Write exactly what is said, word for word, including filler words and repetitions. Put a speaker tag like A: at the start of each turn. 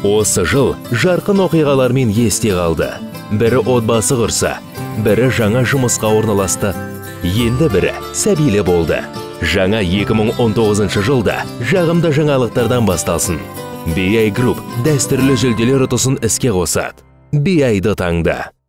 A: Осы жыл жарқын оқиғалармен есте қалды. Бірі отбасы құрса, бірі жаңа жұмысқа орналасты, енді бірі сәбилі болды. Жаңа екі мың он тоғызыншы жылда жағымды жаңалықтардан басталсын. би ай Group дәстүрлі жүлделер ұтысын іске қосады. би ай-ды таңда.